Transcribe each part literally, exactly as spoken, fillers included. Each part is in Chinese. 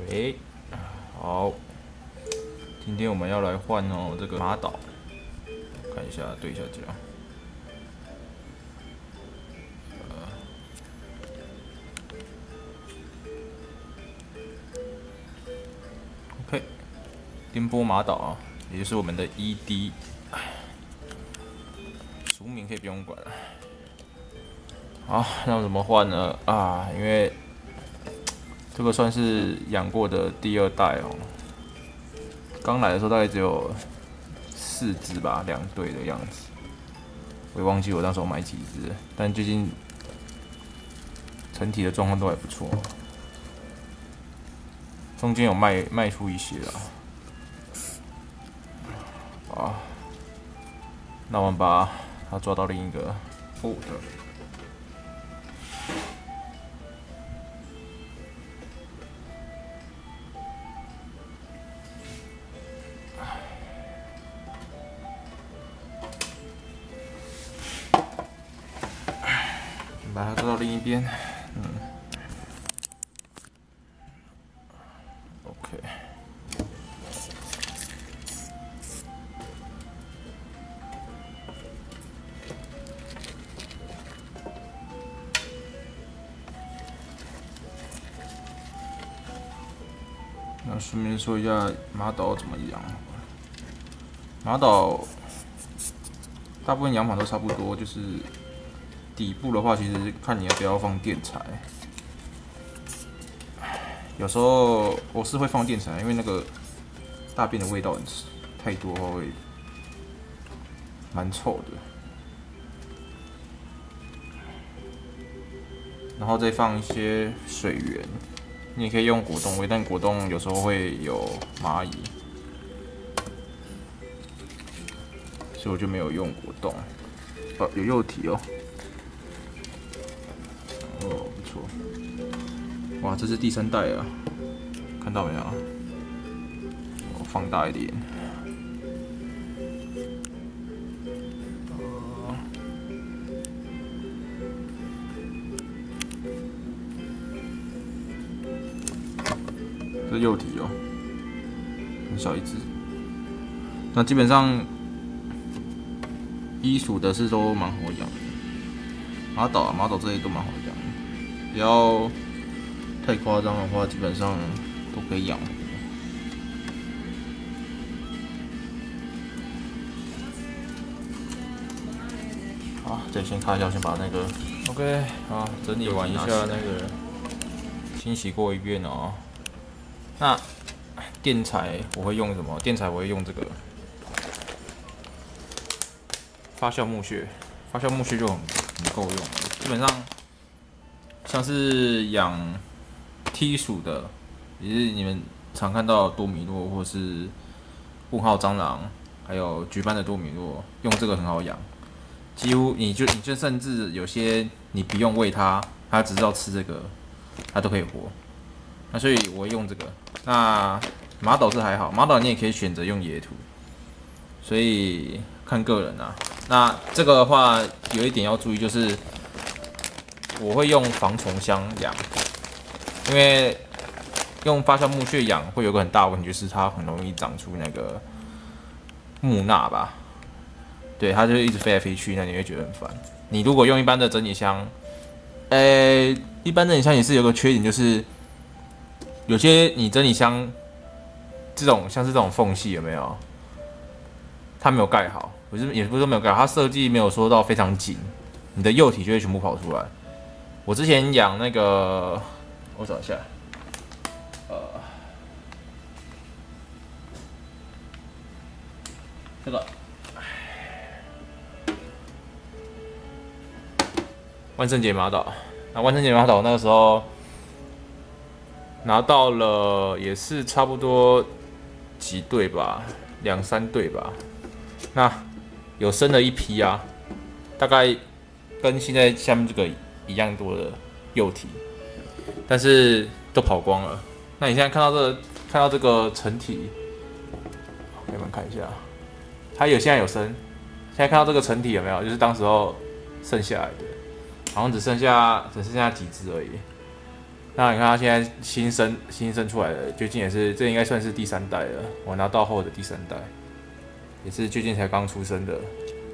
喂，好，今天我们要来换哦这个马岛，看一下对一下这样。呃 OK， 颠簸马岛啊，也就是我们的 E D， 俗名可以不用管了。好，那怎么换呢？啊，因为这个算是养过的第二代哦。刚来的时候大概只有四只吧，两对的样子。我也忘记我那时候买几只，但最近整体的状况都还不错。中间有卖卖出一些了。啊，那我们把它抓到另一个 food。把它抓到另一边，嗯 ，OK。那顺便说一下马岛怎么养。马岛大部分养法都差不多，就是底部的话，其实看你要不要放垫材。有时候我是会放垫材，因为那个大便的味道很太多的话会蛮臭的。然后再放一些水源，你也可以用果冻喂，但果冻有时候会有蚂蚁，所以我就没有用果冻。哦，有幼体哦。哦，不错。哇，这是第三代啊，看到没有？我放大一点。这是幼体哦，很小一只。那基本上，伊属的是都蛮好养的。马岛啊，马岛这些都蛮好养的，不要太夸张的话，基本上都可以养活。好，这里先看一下，先把那个 OK 好整理完一下那个，清洗过一遍哦。那垫材我会用什么？垫材我会用这个发酵木屑，发酵木屑就很很够用。基本上像是养T 属的，也是你们常看到多米诺或是问号蟑螂，还有橘斑的多米诺，用这个很好养。几乎你就你就甚至有些你不用喂它，它只知道吃这个，它都可以活。那所以我会用这个。那马岛是还好，马岛你也可以选择用野土，所以看个人啊。那这个的话有一点要注意，就是我会用防虫箱养，因为用发酵木屑养会有个很大的问题，就是它很容易长出那个木蜡吧。对，它就一直飞来飞去，那你会觉得很烦。你如果用一般的整理箱，呃、欸，一般整理箱也是有个缺点，就是有些你整理箱这种像是这种缝隙有没有？它没有盖好，不是也不是说没有盖好，它设计没有说到非常紧，你的幼体就会全部跑出来。我之前养那个，我找一下，呃，这个。万圣节马岛，那万圣节马岛那个时候拿到了，也是差不多几对吧，两三对吧。那有生了一批啊，大概跟现在下面这个一样多的幼体，但是都跑光了。那你现在看到这个、看到这个成体，给你们看一下，它有现在有生，现在看到这个成体有没有？就是当时候剩下来的。好像只剩下只剩下几只而已， 那你看它现在新生新生出来的，最近也是，这应该算是第三代了。我拿到后的第三代，也是最近才刚出生的。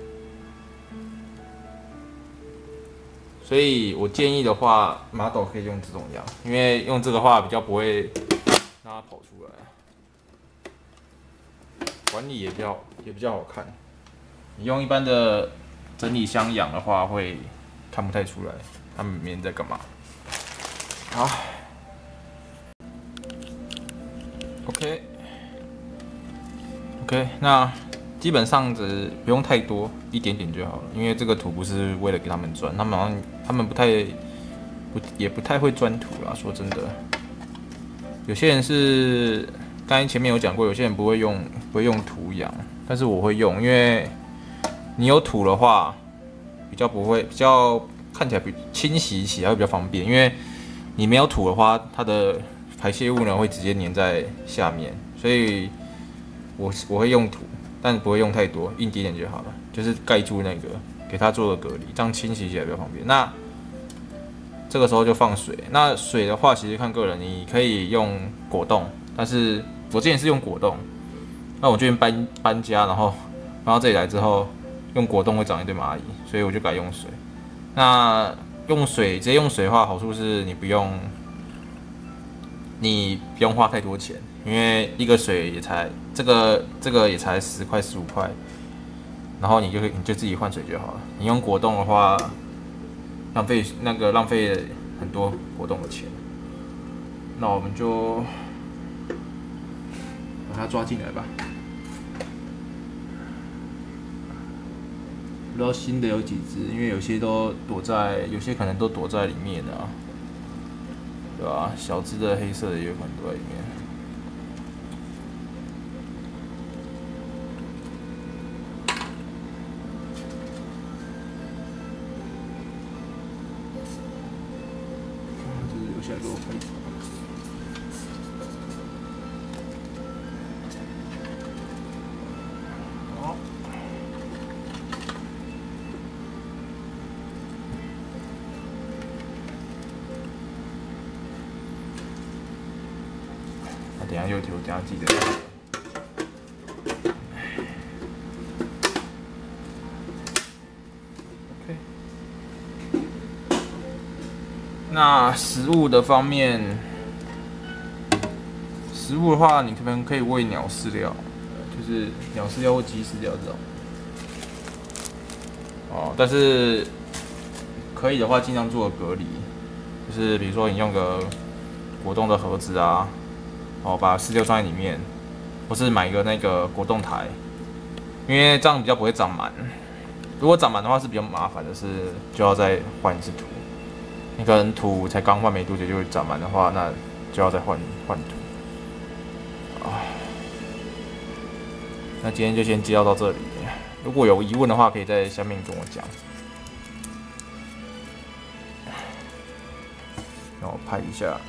所以我建议的话，马斗可以用这种养，因为用这个话比较不会让它跑出来，管理也比较也比较好看。你用一般的整理箱养的话，会看不太出来它们里面在干嘛。好 ，OK，OK， OK， 那基本上只不用太多，一点点就好了。因为这个土不是为了给他们钻，他们好像他们不太不也不太会钻土啦。说真的，有些人是刚才前面有讲过，有些人不会用不会用土养，但是我会用，因为你有土的话，比较不会比较看起来比清洗起来会比较方便，因为你没有土的话，它的排泄物呢会直接粘在下面，所以我我会用土。但不会用太多，硬点点就好了，就是盖住那个，给它做个隔离，这样清洗起来比较方便。那这个时候就放水，那水的话其实看个人，你可以用果冻，但是我之前是用果冻，那我最近搬搬家，然后搬到这里来之后，用果冻会长一堆蚂蚁，所以我就改用水。那用水直接用水的话，好处是你不用你不用花太多钱。因为一个水也才这个这个也才十块十五块，然后你就你就自己换水就好了。你用果冻的话，浪费那个浪费很多果冻的钱。那我们就把它抓进来吧。不知道新的有几只，因为有些都躲在，有些可能都躲在里面的啊，对吧？小只的黑色的也有可能躲在里面。留下来给我拍。好。那等一下又丢，等一下记得。那食物的方面，食物的话，你可能可以喂鸟饲料，就是鸟饲料或鸡饲料这种。哦，但是可以的话，尽量做隔离，就是比如说你用个果冻的盒子啊，哦，把饲料装在里面，或是买一个那个果冻台，因为这样比较不会长满。如果长满的话是比较麻烦的是，就要再换一次土。那个土才刚换没多久就会长满的话，那就要再换换土啊。那今天就先介绍到这里。如果有疑问的话，可以在下面跟我讲。让我拍一下。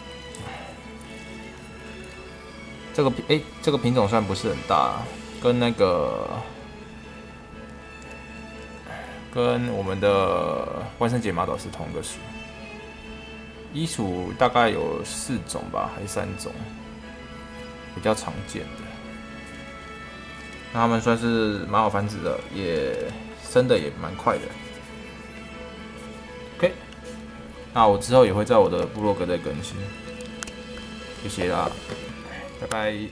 这个哎、欸，这个品种虽然不是很大，跟那个跟我们的万圣节马岛是同一个属。衣属大概有四种吧，还是三种，比较常见的。那它们算是蛮好繁殖的，也生的也蛮快的。OK， 那我之后也会在我的部落格再更新。谢谢啦，拜拜。